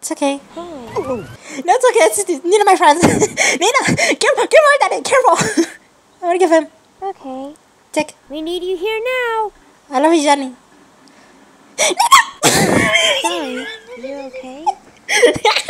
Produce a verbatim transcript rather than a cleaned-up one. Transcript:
It's okay. Hi. No, it's okay. It's Nina, my friends. Nina, careful, careful, Daddy, careful. I want to give him. Okay. Tick. We need you here now. I love you, Jenny. Sorry. You okay?